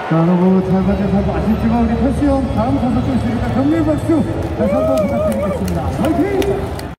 자, 너무 잘 맞아서 아쉽지만 우리 패스 형 다음 타석 또 있으니까 격려의 박수 다시 한번 부탁드리겠습니다. 화이팅!